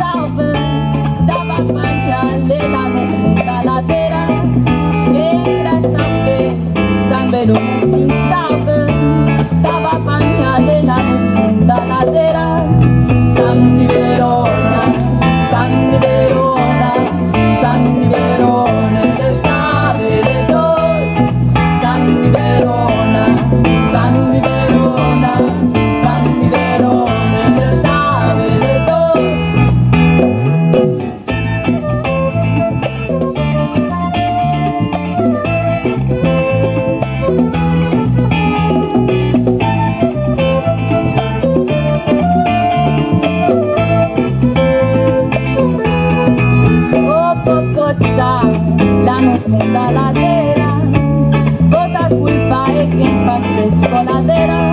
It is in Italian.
salve, dava pagnale là no fundo da ladeira. Quem quer saber, sangue não se sabe, dava pagnale lá no fundo da ladeira. San di Verona, San di Verona, San di Verona, le sabe le dos. San di Verona, San di Verona, San di Verona, le sabe le dos. Lá no fundo da ladeira, toda a culpa é quem faz escoladeira.